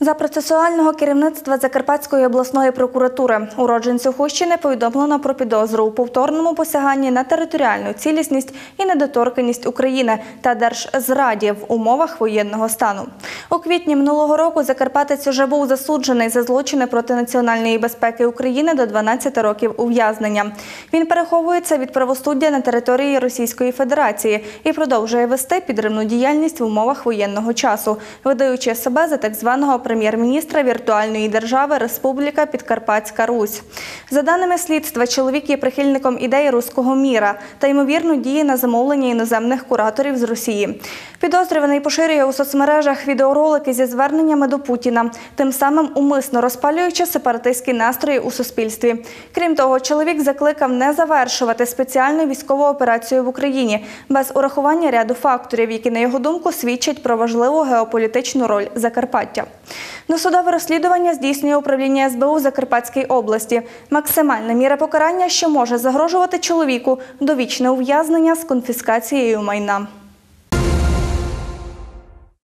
За процесуального керівництва Закарпатської обласної прокуратури уродженцю Хустщини повідомлено про підозру у повторному посяганні на територіальну цілісність і недоторканність України та держзраді в умовах воєнного стану. У квітні минулого року закарпатець уже був засуджений за злочини проти національної безпеки України до 12 років ув'язнення. Він переховується від правосуддя на території Російської Федерації і продовжує вести підривну діяльність в умовах воєнного часу, видаючи себе за так званого прем'єр-міністра віртуальної держави Республіка Підкарпатська Русь. За даними слідства, чоловік є прихильником ідеї руського міра та, ймовірно, діє на замовлення іноземних кураторів з Росії. Підозрюваний поширює у соцмережах відеоролики зі зверненнями до Путіна, тим самим умисно розпалюючи сепаратистські настрої у суспільстві. Крім того, чоловік закликав не завершувати спеціальну військову операцію в Україні без урахування ряду факторів, які, на його думку, свідчать про важливу геополітичну роль Закарпаття. Досудове розслідування здійснює управління СБУ Закарпатській області. Максимальна міра покарання, що може загрожувати чоловіку – довічне ув'язнення з конфіскацією майна.